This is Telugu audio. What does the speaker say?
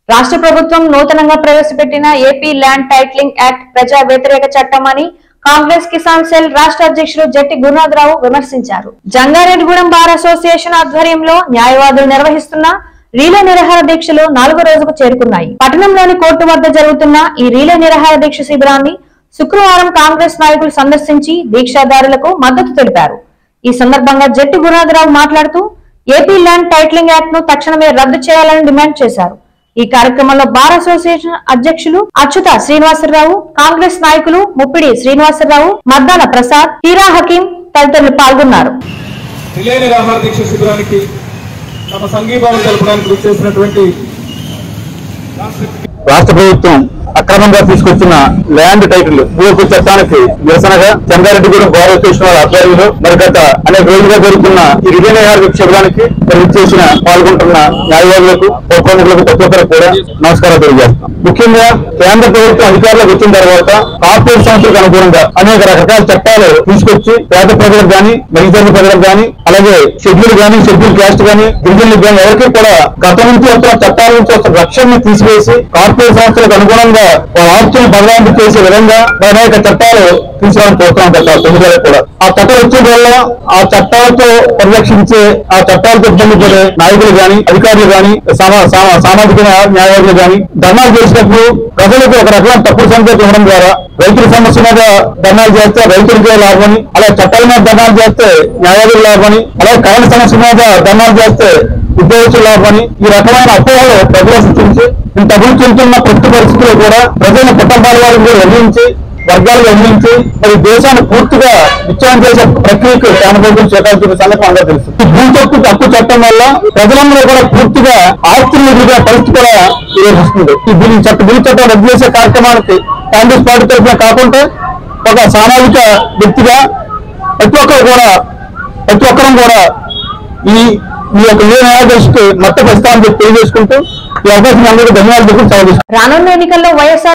రాష్ట్ర ప్రభుత్వం నూతనంగా ప్రవేశపెట్టిన ఏపీ ల్యాండ్ టైటిలింగ్ యాక్ట్ ప్రజా వ్యతిరేక చట్టమని కాంగ్రెస్ కిసాన్ సెల్ రాష్ట్ర అధ్యక్షుడు జట్టి గురునాథరావు విమర్శించారు. జంగారెడ్డిగూడెం బార్ అసోసియేషన్ ఆధ్వర్యంలో న్యాయవాదులు నిర్వహిస్తున్న రీలే నిరాహార దీక్షలు 4వ రోజుకు చేరుకున్నాయి. పట్టణంలోని కోర్టు వద్ద జరుగుతున్న ఈ రీలే నిరాహార దీక్ష శిబిరాన్ని శుక్రవారం కాంగ్రెస్ నాయకులు సందర్శించి దీక్షాదారులకు మద్దతు తెలిపారు. ఈ సందర్భంగా జట్టి గురునాథరావు మాట్లాడుతూ ఏపీ ల్యాండ్ టైటిలింగ్ యాక్ట్ ను తక్షణమే రద్దు చేయాలని డిమాండ్ చేశారు. ఈ కార్యక్రమంలో బార్ అసోసియేషన్ అధ్యక్షులు అచ్యుత శ్రీనివాసరావు, కాంగ్రెస్ నాయకులు ముప్పిడి శ్రీనివాసరావు, మద్దాల ప్రసాద్, హీరా హకీం తదితరులు పాల్గొన్నారు. రాష్ట్ర ప్రభుత్వం అక్రమంగా తీసుకొచ్చిన ల్యాండ్ టైటిల్ భూకు చట్టానికి నిరసనగా జంగారెడ్డిగూడెం బార్ అసోసియేషన్ వారి ఆధ్వర్యంలో మరి గత అనేక రోజులుగా జరుగుతున్న ఈ రీలే నిరాహార శిబిరానికి చేసిన పాల్గొంటున్న న్యాయవాదులకు ప్రముఖులకు ప్రతి ఒక్కరికి కూడా నమస్కారం తెలియజేస్తాం. ముఖ్యంగా కేంద్ర ప్రభుత్వం అధికారులకు వచ్చిన తర్వాత కార్పొరేట్ సంస్థలకు అనుగుణంగా అనేక రకాల చట్టాలు తీసుకొచ్చి పేద ప్రజలకు గానీ, మైనారిటీ ప్రజలకు గానీ, అలాగే షెడ్యూల్ గానీ, షెడ్యూల్ క్యాస్ట్ గానీ, గిరిజనులకు గానీ ఎవరికి కూడా గత నుంచి వస్తున్న చట్టాల నుంచి వస్తున్న రక్షణని తీసివేసి కార్పొరేట్ సంస్థలకు అనుగుణంగా ఆస్తులను బదలాయింపు చేసే విధంగా అనేక చట్టాలు తీసుకురావడం చూస్తున్నాం. చట్టాలు కూడా ఆ చట్టాలు వచ్చేది వల్ల ఆ చట్టాలతో పరిరక్షించే, ఆ చట్టాలతో ఇబ్బంది పడే నాయకులు గాని, అధికారులు గాని, సామాజిక న్యాయవాదులు గాని ధర్నాలు చేసినప్పుడు ప్రజలకు ఒక రకమైన తప్పుడు సంకేతం ఇవ్వడం ద్వారా రైతుల సమస్య మీద ధర్నాలు చేస్తే రైతులకే లాభమని, అలాగే చట్టాల మీద ధర్నాలు చేస్తే న్యాయవాదులు లాభమని, అలాగే కరెంట్ సమస్య మీద ధర్నాలు చేస్తే ఉద్యోగస్తులు లాభమని ఈ రకమైన అపోహలు ప్రజలు సృష్టించి ఇంత అభివృద్ధి చెందుతున్న ప్రతి పరిస్థితుల్లో కూడా ప్రజలను కుటుంబాల వారిని వదిలించి వర్గాలు వదిలించి మరి దేశాన్ని పూర్తిగా విచ్ఛిన్నం చేసే ప్రక్రియకు కేంద్రం చేపట్టిన సంగతి అందరూ తెలుసు. ఈ భూ హక్కు చట్టం వల్ల ప్రజలందరూ కూడా పూర్తిగా ఆస్తులు ఎదురుగా పరిస్థితి కూడా వస్తుంది. ఈ భూ చట్టం రద్దు చేసే కార్యక్రమానికి కాంగ్రెస్ పార్టీ తరఫున కాకుండా ఒక సామాజిక వ్యక్తిగా ప్రతి ఒక్కరం కూడా ఈ యొక్క న్యాయదర్శికి మత ప్రస్తావన తెలియజేసుకుంటూ ఈ అవకాశం అందరికీ ధన్యవాదాలు. రానున్న ఎన్నికల్లో వైఎస్ఆర్